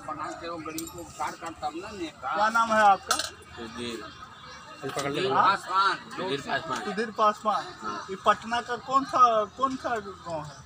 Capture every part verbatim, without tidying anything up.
बना के वो गरीब को उपकार करता ना नेता। क्या नाम है आपका? सुधीर सुधीर पासवान। सुधीर पासवान। सुधीर पासवान। ये पटना का कौन सा कौन सा गाँव है?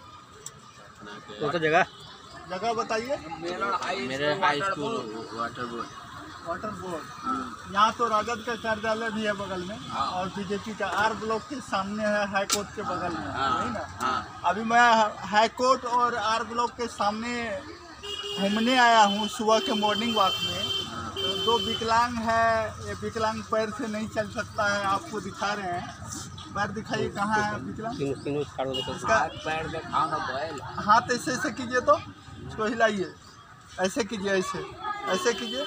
कौन सा जगह जगह बताइए। मेरे high school water board. Water board. यहाँ तो राजद का कार्यालय भी है बगल में और बीजेपी का आर ब्लॉक के सामने है, हाई कोर्ट के बगल में, नहीं ना? अभी मैं हाई कोर्ट और आर ब्लॉक के सामने घूमने आया हूँ सुबह के मॉर्निंग वॉक में। तो दो विकलांग है, ये विकलांग पैर से नहीं चल सकता है, आपको दिखा रहे हैं। पैर दिखाइए, कहाँ है विकलांग? इसका पैर दिखाओ ना बैल। हाथ ऐसे ऐसे कीजिए, तो इसको हिलाइए, ऐसे कीजिए, ऐसे ऐसे कीजिए।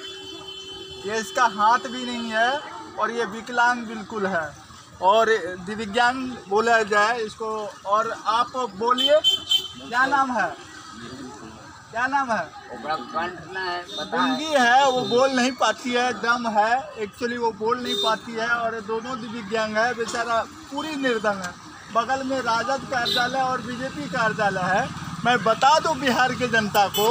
ये इसका हाथ भी नहीं है और ये विकलांग बिल्कुल है और दिव्यांग बोला जाए इसको। और आप बोलिए, क्या नाम है? क्या नाम है? गूंगी है, वो बोल नहीं पाती है, डम है एक्चुअली, वो बोल नहीं पाती है। और दोनों दिव्यांग है, बेचारा पूरी निर्धन है। बगल में राजद कार्यालय और बीजेपी कार्यालय है। मैं बता दूं बिहार के जनता को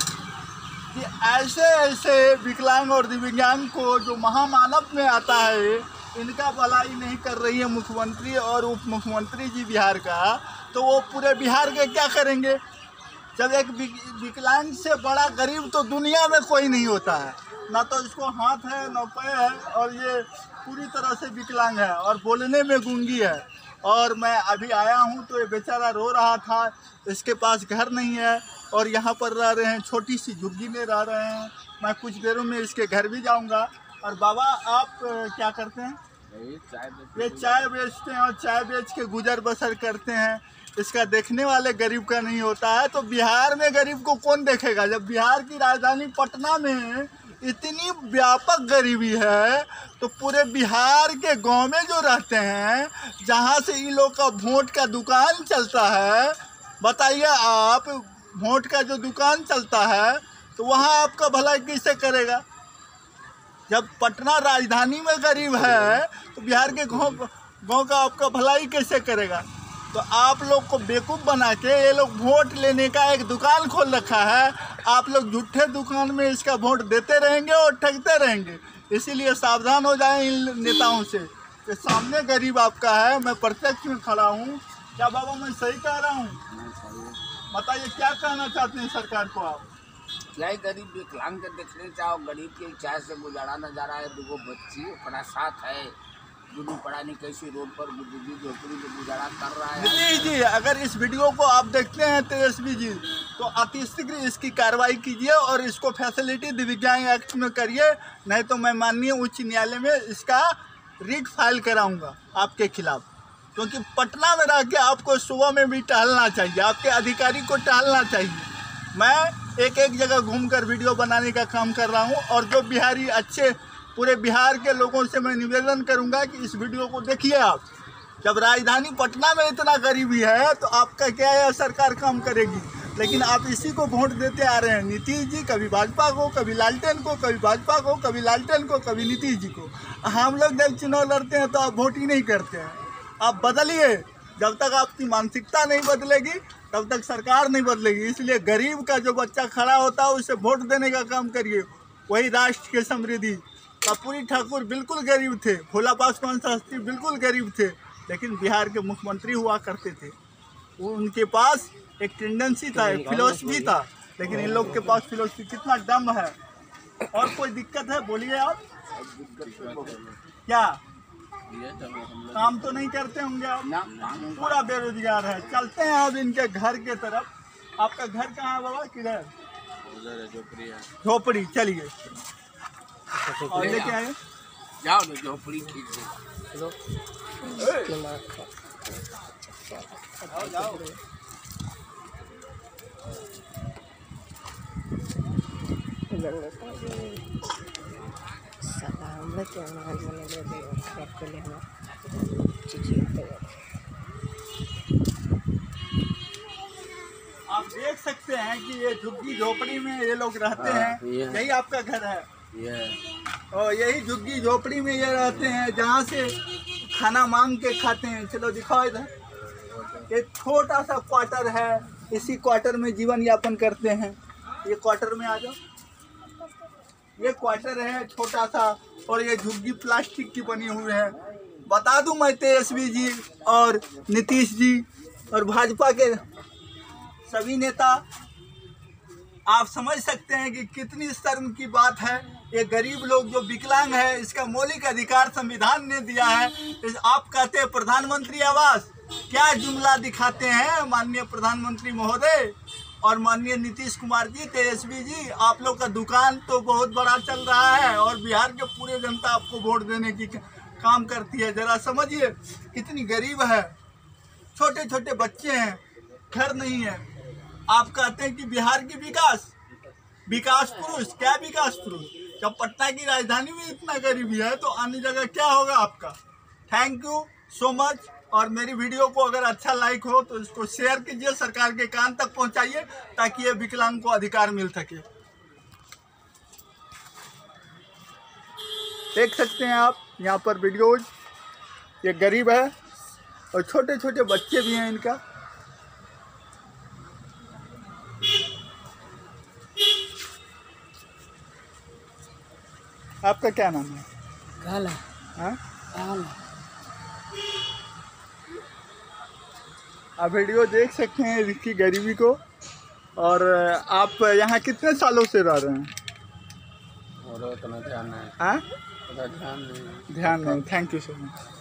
कि ऐसे ऐसे विकलांग और दिव्यांग को जो महामानव में आता है, इनका भलाई नहीं कर रही है मुख्यमंत्री और उप मुख्यमंत्री जी बिहार का, तो वो पूरे बिहार के क्या करेंगे? जब एक विकलांग से बड़ा गरीब तो दुनिया में कोई नहीं होता है, ना तो इसको हाथ है ना पैर है, और ये पूरी तरह से विकलांग है और बोलने में गूंगी है। और मैं अभी आया हूँ तो ये बेचारा रो रहा था, इसके पास घर नहीं है और यहाँ पर रह रहे हैं, छोटी सी झुग्गी में रह रहे हैं। मैं कुछ देरों में इसके घर भी जाऊँगा। और बाबा, आप क्या करते हैं? ये चाय बेचते हैं और चाय बेच के गुजर बसर करते हैं। इसका देखने वाले गरीब का नहीं होता है, तो बिहार में गरीब को कौन देखेगा? जब बिहार की राजधानी पटना में इतनी व्यापक गरीबी है, तो पूरे बिहार के गांव में जो रहते हैं, जहां से इन लोग का वोट का दुकान चलता है, बताइए आप, वोट का जो दुकान चलता है, तो वहां आपका भलाई कैसे करेगा? जब पटना राजधानी में गरीब है, तो बिहार के गांव गांव का आपका भलाई कैसे करेगा? तो आप लोग को बेवकूफ़ बना के ये लोग वोट लेने का एक दुकान खोल रखा है। आप लोग झूठे दुकान में इसका वोट देते रहेंगे और ठगते रहेंगे। इसीलिए सावधान हो जाएं इन नेताओं से कि सामने गरीब आपका है। मैं प्रत्यक्ष में खड़ा हूँ। क्या बाबा मैं सही कह रहा हूँ? बताइए, क्या कहना चाहते हैं सरकार को आप? क्या गरीब विकलांग के देखने चाहो, गरीब के चाय से गुजारा न जा रहा है। दो बच्ची अपना साथ है, दूनों पढ़ा नहीं, कैसी रोड पर झोपड़ी में गुजारा कर रहा है। नीतीश जी, अगर इस वीडियो को आप देखते हैं तेजस्वी जी, तो अति शीघ्र इसकी कार्रवाई कीजिए और इसको फैसिलिटी दिव्यांग एक्ट में करिए, नहीं तो मैं माननीय उच्च न्यायालय में इसका रिट फाइल कराऊंगा आपके खिलाफ। क्योंकि पटना में रह के आपको सुबह में भी टहलना चाहिए, आपके अधिकारी को टहलना चाहिए। मैं एक एक जगह घूमकर वीडियो बनाने का काम कर रहा हूँ और जो बिहारी अच्छे, पूरे बिहार के लोगों से मैं निवेदन करूंगा कि इस वीडियो को देखिए आप। जब राजधानी पटना में इतना गरीबी है, तो आपका क्या है, सरकार काम करेगी। लेकिन आप इसी को वोट देते आ रहे हैं, नीतीश जी, कभी भाजपा को, कभी लालटेन को, कभी भाजपा को, कभी लालटेन को, कभी नीतीश जी को। हम लोग जब चुनाव लड़ते हैं तो आप वोट ही नहीं करते हैं। आप बदलिए, जब तक आपकी मानसिकता नहीं बदलेगी तब तक सरकार नहीं बदलेगी। इसलिए गरीब का जो बच्चा खड़ा होता है उसे वोट देने का काम करिए, वही राष्ट्र की समृद्धि। कर्पूरी ठाकुर बिल्कुल गरीब थे, भोला पासवान शास्त्री बिल्कुल गरीब थे, लेकिन बिहार के मुख्यमंत्री हुआ करते थे। उनके पास एक टेंडेंसी था, एक फिलोसफी था, लेकिन इन लोग के पास फिलोसफी कितना डम है। और कोई दिक्कत है बोलिए आप? क्या काम तो नहीं करते होंगे आप? पूरा बेरोजगार है। चलते हैं अब इनके घर के तरफ। आपका घर कहाँ है बाबा? किधर? झोपड़ी। चलिए और लेके आए, जाओ ना झोपड़ी खींच दो। जाओ जाओ। आप देख सकते हैं कि ये झुग्गी झोपड़ी में ये लोग रहते हैं। यही आपका घर है? और यही झुग्गी झोपड़ी में ये रहते हैं, जहाँ से खाना मांग के खाते हैं। चलो दिखाओ इधर। एक छोटा सा क्वार्टर है, इसी क्वार्टर में जीवन यापन करते हैं। ये क्वार्टर में आ जाओ। ये क्वार्टर है छोटा सा, और ये झुग्गी प्लास्टिक की बनी हुई है। बता दूं मैं, तेजस्वी जी और नीतीश जी और भाजपा के सभी नेता, आप समझ सकते हैं कि कितनी शर्म की बात है। ये गरीब लोग जो विकलांग है, इसका मौलिक अधिकार संविधान ने दिया है। इस आप कहते हैं प्रधानमंत्री आवास, क्या जुमला दिखाते हैं माननीय प्रधानमंत्री महोदय और माननीय नीतीश कुमार जी, तेजस्वी जी। आप लोग का दुकान तो बहुत बड़ा चल रहा है और बिहार के पूरे जनता आपको वोट देने की काम करती है। जरा समझिए कितनी गरीब है, छोटे छोटे बच्चे हैं, घर नहीं है। आप कहते हैं कि बिहार की विकास विकास पुरुष, क्या विकास पुरुष? जब पटना की राजधानी में इतना गरीबी है तो अन्य जगह क्या होगा आपका। Thank you so much. और मेरी वीडियो को अगर अच्छा लाइक हो तो इसको शेयर कीजिए, सरकार के कान तक पहुंचाइए ताकि ये विकलांग को अधिकार मिल सके। देख सकते हैं आप यहाँ पर वीडियोज, ये गरीब है और छोटे छोटे बच्चे भी हैं इनका। आपका क्या नाम है? काला। हाँ? काला। आप वीडियो देख सकते हैं इसकी गरीबी को। और आप यहाँ कितने सालों से रह रहे हैं? और उतना ध्यान नहीं। हाँ? उतना ध्यान नहीं। ध्यान नहीं। Thank you so much.